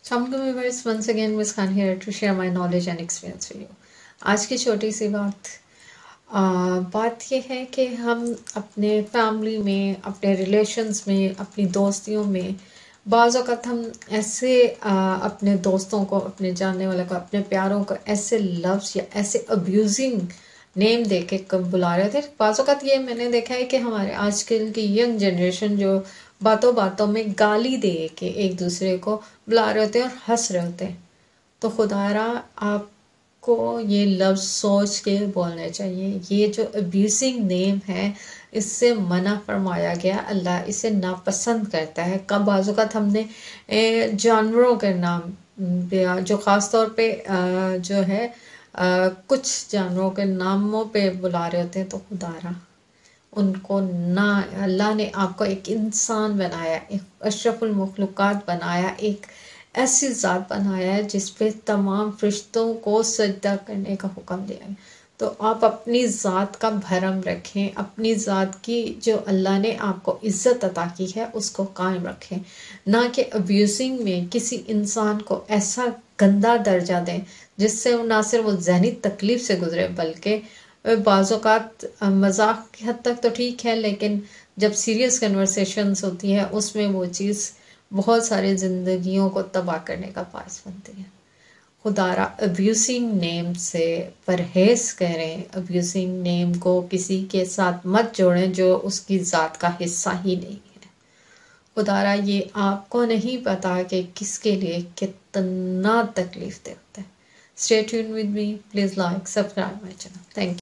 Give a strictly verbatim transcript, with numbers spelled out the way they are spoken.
Assalamualaikum viewers, once again Miss Khan here to share my knowledge and experience with you. आज की छोटी सी बात आ, बात ये है कि हम अपने फैमिली में, अपने रिलेशंस में, अपनी दोस्तियों में बाज़ औक़ात हम ऐसे आ, अपने दोस्तों को, अपने जानने वाले को, अपने प्यारों को ऐसे लफ्ज़ या ऐसे अब्यूजिंग नेम दे के कब बुला रहे थे। बाज़ औक़ात ये मैंने देखा है कि हमारे आजकल की यंग जनरेशन जो बातों बातों में गाली दे के एक दूसरे को बुला रहे होते हैं और हंस रहे होते हैं। तो खुदारा आपको ये लफ्ज़ सोच के बोलने चाहिए। ये जो अब्यूजिंग नेम है इससे मना फरमाया गया, अल्लाह इसे नापसंद करता है। कब बाज़ औक़ात हमने जानवरों के नाम जो ख़ास तौर पे जो है कुछ जानवरों के नामों पे बुला रहे होते हैं, तो खुदारा उनको ना, अल्लाह ने आपको एक इंसान बनाया, एक अशरफुल मखलूक़ात बनाया, एक ऐसी ज़ात बनाया है जिस पे तमाम फरिश्तों को सजदा करने का हुक्म दिया है। तो आप अपनी ज़ात का भरम रखें, अपनी ज़ात की जो अल्लाह ने आपको इज़्ज़त अता की है उसको कायम रखें, ना कि अब्यूजिंग में किसी इंसान को ऐसा गंदा दर्जा दें जिससे ना सिर्फ वो ज़हनी तकलीफ़ से गुजरे बल्कि बाज़ औक़ात मज़ाक की हद तक तो ठीक है, लेकिन जब सीरियस कन्वर्सेशंस होती है उसमें वो चीज़ बहुत सारी ज़िंदगियों को तबाह करने का बायस बनती है। खुदारा अब्यूजिंग नेम से परहेज़ करें, अब्यूजिंग नेम को किसी के साथ मत जोड़ें जो उसकी ज़ात का हिस्सा ही नहीं है। खुदारा ये आपको नहीं पता कि किसके लिए कितना तकलीफ़ दे होता है। Stay tuned with me. Please like, subscribe my channel. Thank you.